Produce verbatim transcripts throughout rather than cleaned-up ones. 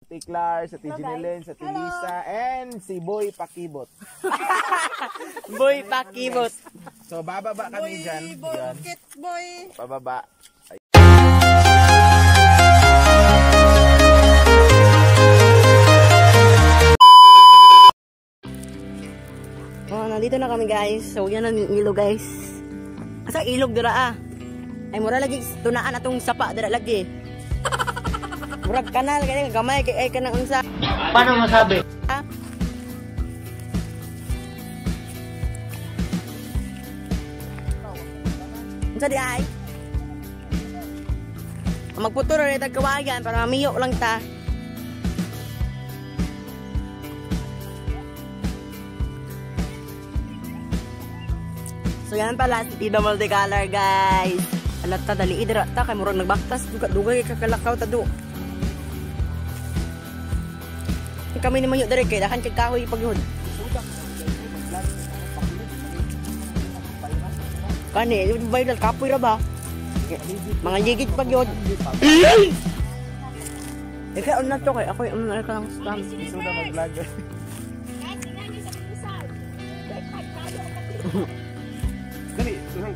Ate Clar, sa Ate Jeneline, sa Ate Lisa, and si Boy Pakibot. Boy Pakibot. So, bababa kami dyan. Boy, boy. Bababa. Oh, nandito na kami guys. So yan ang ilog guys. Asa ilog dira ah. Ay mura lagi tunaan atong sapa dira lagi. Murag kanal kay gamay kay ay kanang unsa. Paano masabi? Ha? Unsa di ay? Magputuro rin tag kawayan para mamiyo lang ta. So yan pala si Tito Multicolor guys. Alat ta dali idra ta kay murag nagbaktas duga dugay kakalakaw ta do. Kami ni mayo diri kay dakan kay kahoy pagyud. Kani viral kapoy ra ba? Mga gigit pagyud. Ikaw on na to kay ako yung ano ka lang spam. Suda mag-vlogger. Dali, sunod.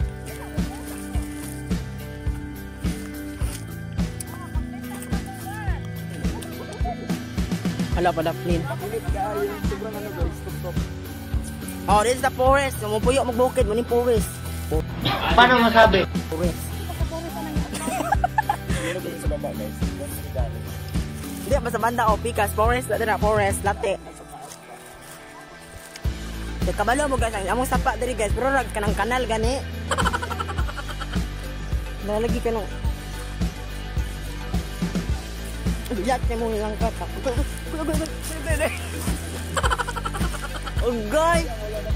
Hala pala plin. Sobrang ano guys, stop. Oh, this is the forest. Mupuyo magbukid mo ni forest. Paano masabi? Forest. Sa baba guys. Hindi, basta banda o, Picas, forest, dati na, forest, latte. Di kabalo mo guys, among sapa diri guys, pero rag ka ng kanal gani. Lalagi ka ng... Biyak na mo lang ka. Oh guys!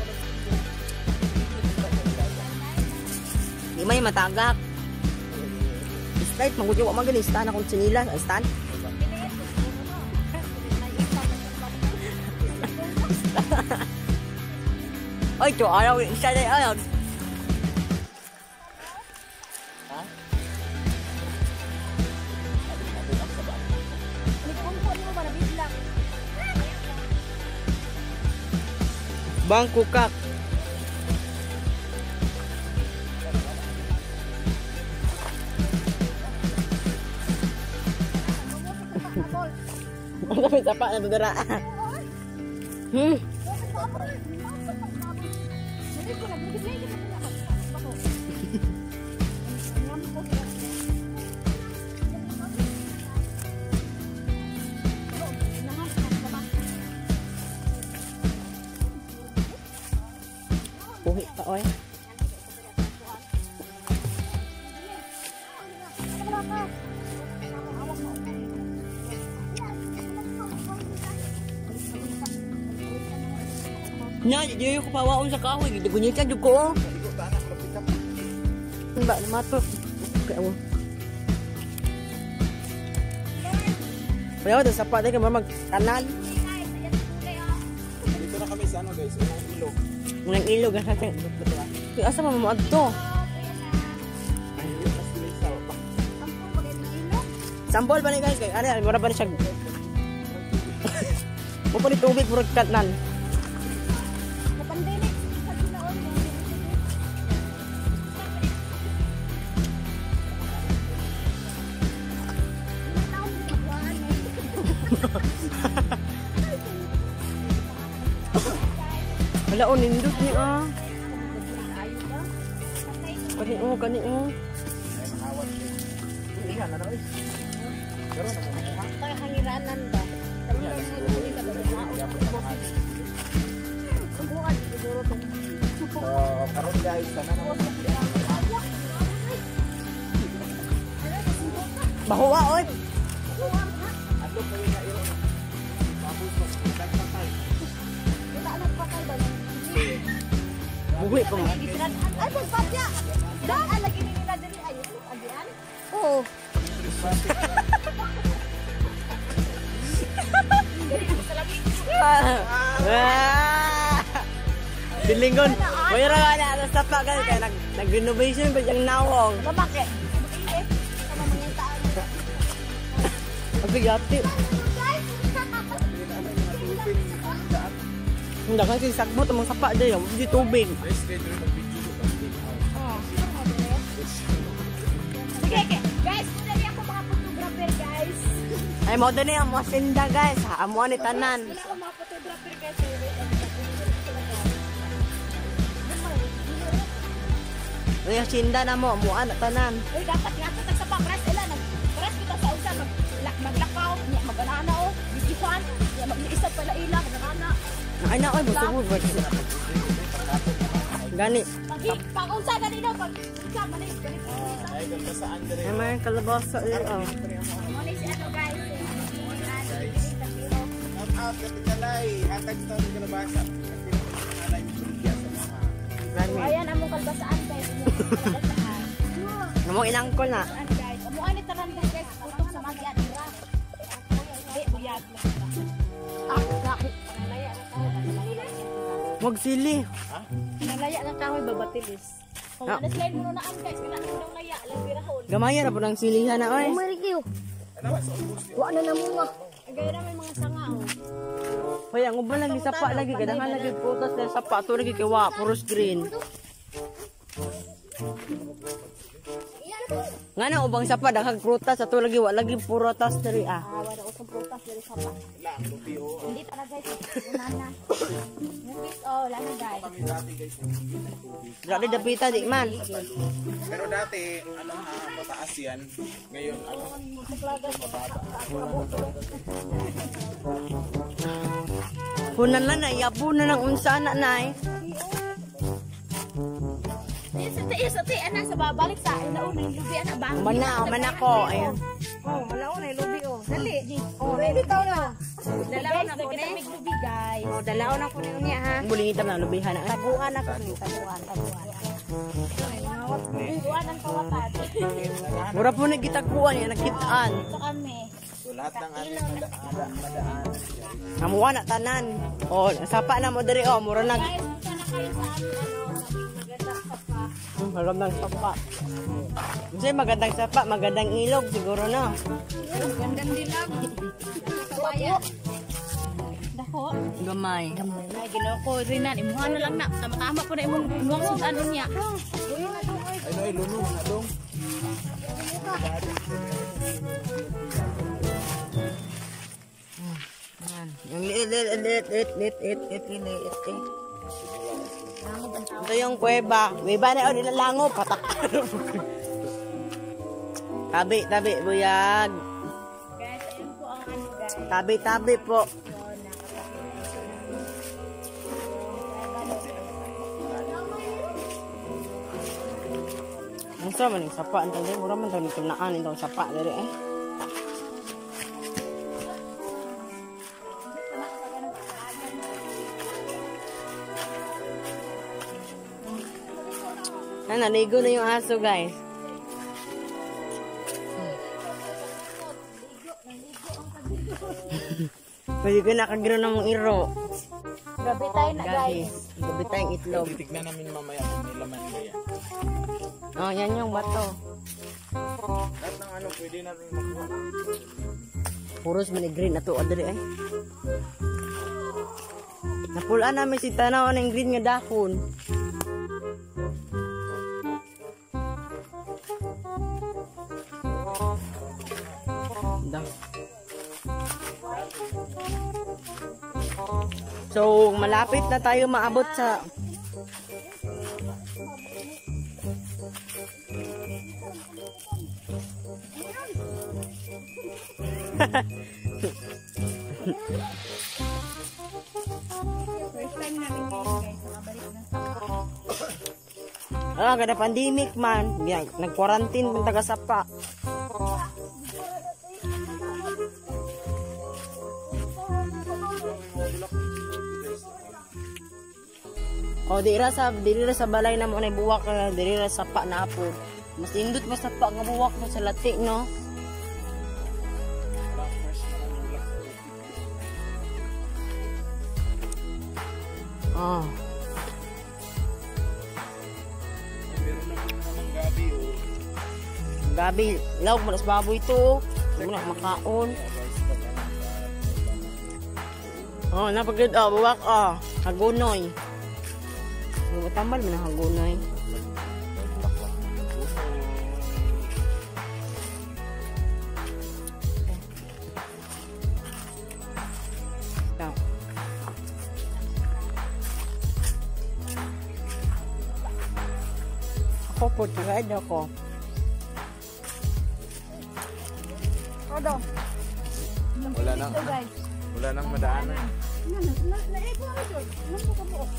Di may matagak. Straight, magudyo ko magaling, stand akong sinilas, stand. Ôi trời ơi, sao đây ơi. Hả? Bangku kak. Ang may sapa na dudura. Hmm. Puhi pa oy. Nya, di ko pawaon sa kahoy, gigunyitan jud ko. Mbak matok. Kaya mo. Kaya wala sapa dai kay mag kanal. Dito na kami sa ano guys, unang ilog. Unang ilog ang satin. Kaya asa mo mo adto? Sambol ba ni guys kay ari mura ba ni siya. Mo pa ni tubig murag katnan. Wala o, nindot ni ah. Kani o, kani o. Kaya hangiranan ba? So, karon guys, sana naman. Bahuwa oy. Ato kayo na iro. Tapos mas patay. Kita anak patay ba? Buhi pa mo. Ay, pagpapya! Daan lagi ni nila dali. Ay, agian? Oo. Bilingon. Mayroon nga na. Tapos tapa ka. Kaya nag-renovation pa siyang nawong. Bakit? Sama mga tao. Abigati. Guys, open ang daan. Hindi kasi sagbot ang mga sapa dyan. Hindi tubig. Let's ready rin mag-video ko. Oh. Sige, okay. Guys, muna rin ako mga photographer, guys. Ay, mo din ang mga sinda guys. Ha, amuan ni tanan. Wala ako mga photographer, guys. Ay, sinda na mo. Amuan na tanan. Uy, dapat nga ito sa pa-press. Ila, nag-press kita sa usa. Maglakaw. Mag-anana, oh. Bisipan. Mag-iisap pala ila. Mag-anana. Ay na, oy, busugod. Gani. Pag-unsa ganito. Pag-unsa, manis. Ay, ganda saan dali. Ay, may kalabasa. Ay, oh. Muna si ano, guys. Shout out, Kapitalay. Hatag sa tawag ng kalabasa. Kasi alay mo siya sa mga. Gani. Ayan, among kalbasaan, guys. Kalbasaan. Namong inangkol na. Ano, guys? Amuan ni tanan, guys. Putong sa mga ira. Hindi, buyag lang. Ah, bakit? Pangalaya na tao. Wag sili. Pangalaya na tao, babatilis. Kung Ah. ano slide mo na ang guys, kailangan mo nang laya. Lang birahon. Gamaya na po ng silihan na, oy. Marigyo. Wa na namunga. Gaya na may mga sanga, oh. Hoy, ang uban lagi sapa lagi. Kailangan lagi putas na sapa. Ito lagi kiwa. Puros green. Nga na, ubang sapa. Daghag prutas. Ito lagi, wa lagi purotas dari ah. Ah, wala ko sa prutas dari sapa. Lang, lupi o. Hindi tara guys. Unana. Nandit, oh, lana guys. Kami dati guys. Dali dapita, di man. Pero dati, ano ha, mataas yan. Ngayon, ano, Punan lang na, yapo na ng unsa na na eh. Sa tiis, sa tiis, ana, sa babalik sa akin. Nauna yung lubi, ana, bang. Mana, mana ko. Ayan. Oh, malauna yung lubi, oh. Dali. Oh, ready tao na. Dalaw na ko, ne? Lubi, guys. Oh, dalaw na ko na niya, ha? Bulingitan na, lubihan na. Tabuan ako ni, tabuan, tabuan. Tabuan ang kawatan. Mura po nagkitakuan yan, nakitaan. Ito kami. so lahat ng ating madaan, madaan. Namuha na tanan. O, sapa na mo diri o, mura nag. Guys, punta na kayo sa ano, ano, magandang sapa. Hmm, magandang sapa. Kasi magandang sapa, magandang ilog siguro na. Magandang dilag. Kawayan. Dako. Gamay. Ay, ginawa ko rin na. Imuha na lang na. Tama-tama po na imong buwang sa ano niya. Ay, no, ilunong, halong. Yan. Yung liit, liit, liit, liit, liit, liit, liit, liit, liit, liit. Ito yung kuweba. Kuweba na o, nilalango. Patak. Tabi, tabi, buyag. Guys, ayun po ang ano guys. Tabi, tabi po. Ang sama man yung sapa. Ang tanda, mura man ito tunaan. Itong sapa. Dari eh. Ah, naligo na yung aso, guys. Pwede ko nakagiro ng mga iro. Gabi tayo na Gabi. guys. Gabi tayong itlog. Titignan namin mamaya kung may laman ba yan. Oh, yan yung bato. Lahat ng ano, pwede na rin makuha. Puros mini green na to. Adali eh. Napulaan namin si tanaw ng green nga dahon. Da. So, malapit na tayo maabot sa First time namin dito guys. Nakabalik ng sapa. ah, kada pandemic man. Yan, nag-quarantine ng taga-sapa. O, dira sa dira sa balay na mo na buwak na dira sa sapa na apod. Mas indot mas sapa nga buwak mo sa lati, no? Oh. Meron naman naman gabi o. Gabi, lawag mo nas baboy to. Hindi mo na makaon. Oh, napagid ah, buwak ah. Hagunoy. Tambal mo na hagunoy. Ito. Ako po, tagad ako. Todo. Wala nang, Ito guys. wala nang madaanan. Na-ego ako doon. Ano po ka po?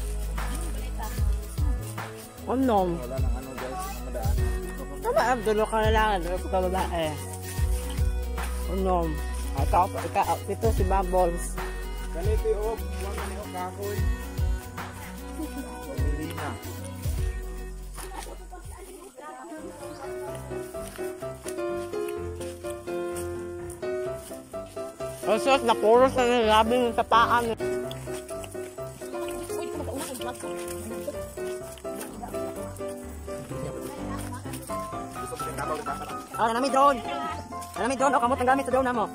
Ano? Wala nang ano guys, nang madaanan. Tama, abdulo ka na lang. Ano ka babae? Ano? Ikaw, ikaw, ito si Bubbles. Ganito yung mga nyo kakoy. Pamili na. Osos, napuros na nilabing sa paan. Oh, nanami drone. Nanami drone. Oh, kamot ang gamit sa drone na mo.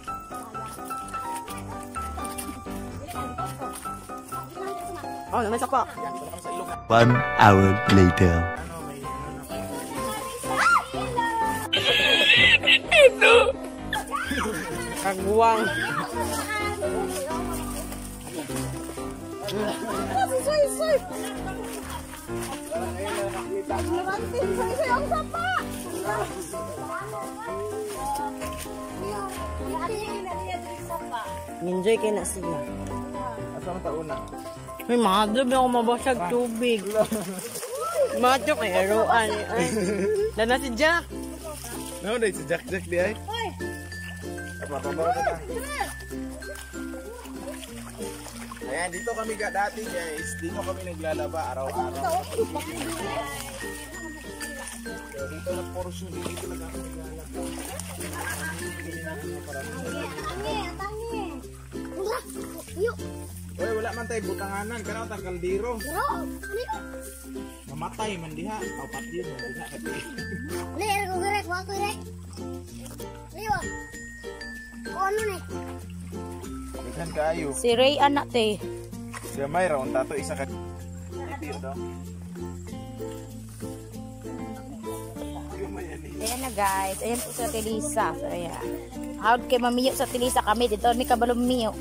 Oh, nanami sakwa. One hour later. Kagwang. Enjoy kayo na sila. Asa ang tauna? May madab ako mabasag tubig. Macho kay Aroan. Dana si Jack. No, dahil si Jack Jack di ay. Apa pa ba ta? Ayan, dito kami ga dati guys. Dito kami naglalaba araw-araw. So, dito na portion dito na kami naglalaba. Oy, wala man tayo butanganan, kana ta kaldero. Mamatay man diha, apat yun diha. Le, ko gerek, wa ko gerek. Liwa. Ko ano ni? Ikan kayo. Si Ray anak te. Gamay ra on tato isa ka. Ito daw. Ayan na guys. Ayan po sa Tilisa. So, ayan. Howd kay mamiyo sa Tilisa kami. Dito ni kabalong miyo.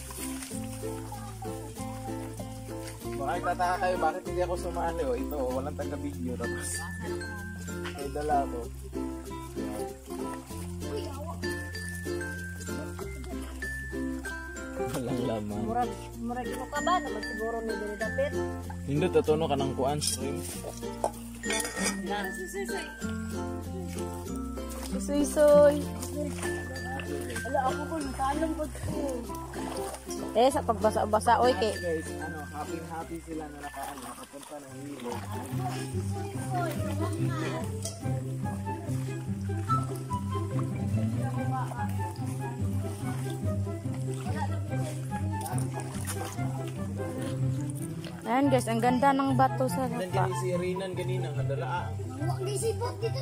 Baka tataka kayo bakit hindi ako sumali oh. Ito, oh, walang taga-video tapos. May dala ko. Walang laman. Murag, murag mo ka ba? Naman siguro ni Dili Dapit. Hindi tatuno ka ng kuan stream. Suy-suy. Wala ako ko. Natalong ko ko. Eh, sa pagbasa-basa. Oy, kay. Guys, ano, happy happy sila na nakaan, nakapunta ng hilo. Ayan guys, ang ganda ng bato sa Then lupa. gani si Rinan ganina nga dala ah. Wa di sipot dito.